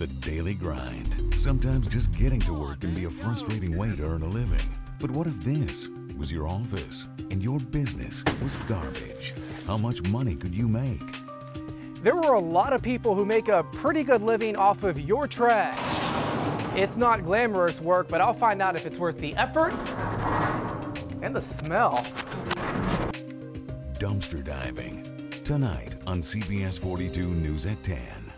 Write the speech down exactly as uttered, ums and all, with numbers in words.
The daily grind. Sometimes just getting to work can be a frustrating way to earn a living. But what if this was your office and your business was garbage? How much money could you make? There are a lot of people who make a pretty good living off of your trash. It's not glamorous work, but I'll find out if it's worth the effort and the smell. Dumpster diving. Tonight on C B S forty-two News at ten.